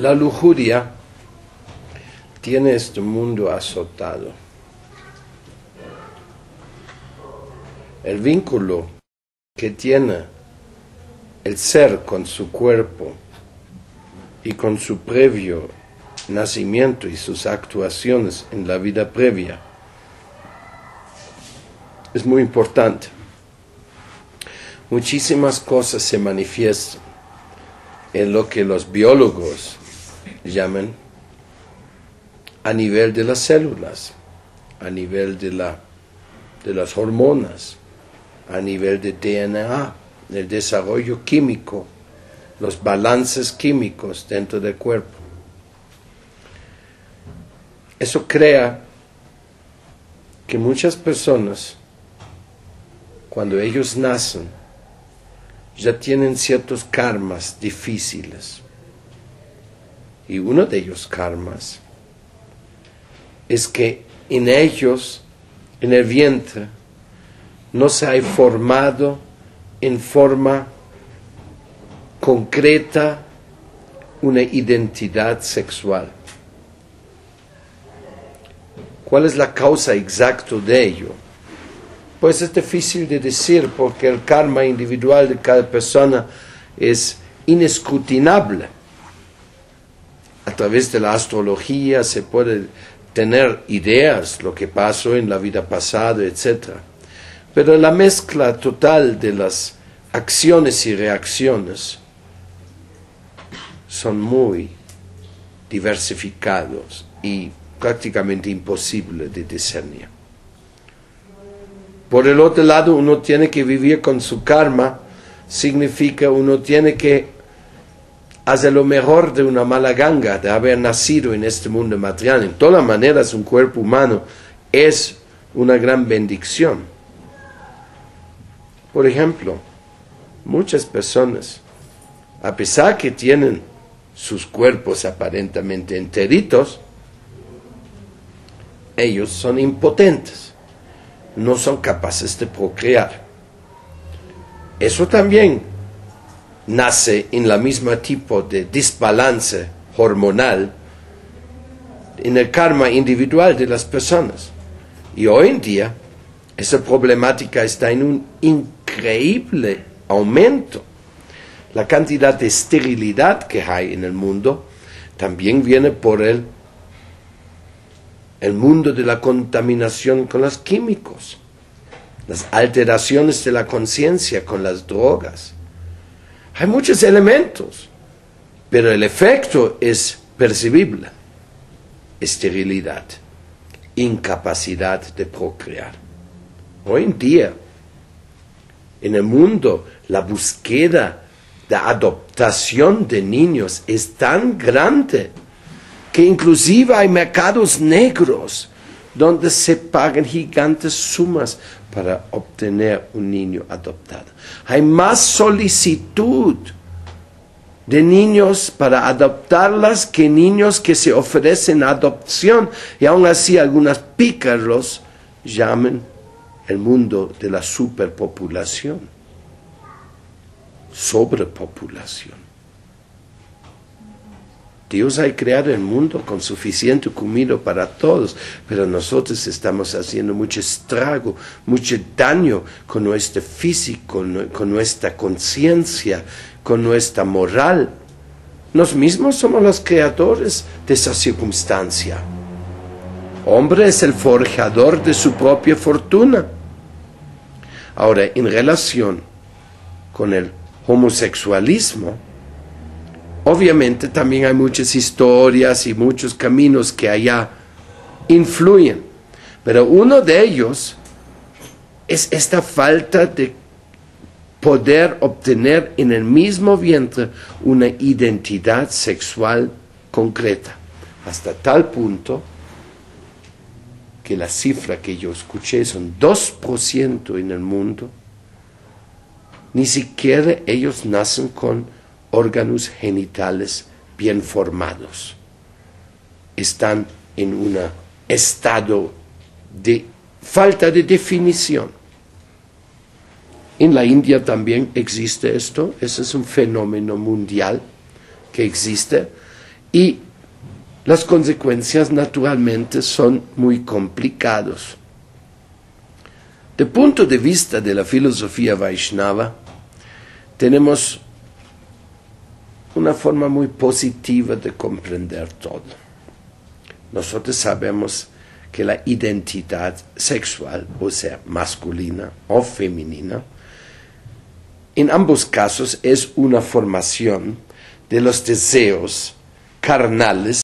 La lujuria tiene este mundo azotado. El vínculo que tiene el ser con su cuerpo y con su previo nacimiento y sus actuaciones en la vida previa es muy importante. Muchísimas cosas se manifiestan en lo que los biólogos llaman a nivel de las células, a nivel de las hormonas, a nivel de DNA, del desarrollo químico, los balances químicos dentro del cuerpo. Eso crea que muchas personas, cuando ellos nacen, ya tienen ciertos karmas difíciles. Y uno de ellos karmas es que en ellos, en el vientre, no se ha formado en forma concreta una identidad sexual. ¿Cuál es la causa exacta de ello? Pues es difícil de decir porque el karma individual de cada persona es inescrutinable. A través de la astrología se puede tener ideas, lo que pasó en la vida pasada, etc. Pero la mezcla total de las acciones y reacciones son muy diversificados y prácticamente imposible de discernir. Por el otro lado, uno tiene que vivir con su karma, significa uno tiene que hacer lo mejor de una mala ganga, de haber nacido en este mundo material. En todas maneras, un cuerpo humano es una gran bendición. Por ejemplo, muchas personas, a pesar que tienen sus cuerpos aparentemente enteritos, ellos son impotentes, no son capaces de procrear. Eso también nace en la misma tipo de desbalance hormonal en el karma individual de las personas. Y hoy en día, esa problemática está en un increíble aumento. La cantidad de esterilidad que hay en el mundo también viene por el mundo de la contaminación con los químicos, las alteraciones de la conciencia con las drogas. Hay muchos elementos, pero el efecto es percibible. Esterilidad, incapacidad de procrear. Hoy en día, en el mundo, la búsqueda de adoptación de niños es tan grande que inclusive hay mercados negros donde se pagan gigantes sumas para obtener un niño adoptado. Hay más solicitud de niños para adoptarlas que niños que se ofrecen a adopción, y aún así algunos pícaros llaman el mundo de la superpopulación, sobrepopulación. Dios ha creado el mundo con suficiente comida para todos, pero nosotros estamos haciendo mucho estrago, mucho daño con nuestro físico, con nuestra conciencia, con nuestra moral. Nosotros mismos somos los creadores de esa circunstancia. Hombre es el forjador de su propia fortuna. Ahora, en relación con el homosexualismo, obviamente también hay muchas historias y muchos caminos que allá influyen, pero uno de ellos es esta falta de poder obtener en el mismo vientre una identidad sexual concreta, hasta tal punto que la cifra que yo escuché son 2% en el mundo. Ni siquiera ellos nacen con órganos genitales bien formados. Están en un estado de falta de definición. En la India también existe esto, ese es un fenómeno mundial que existe, Y las consecuencias naturalmente son muy complicadas. Del punto de vista de la filosofía Vaishnava, tenemos una forma muy positiva de comprender todo. Nosotros sabemos que la identidad sexual, o sea, masculina o femenina, en ambos casos es una formación de los deseos carnales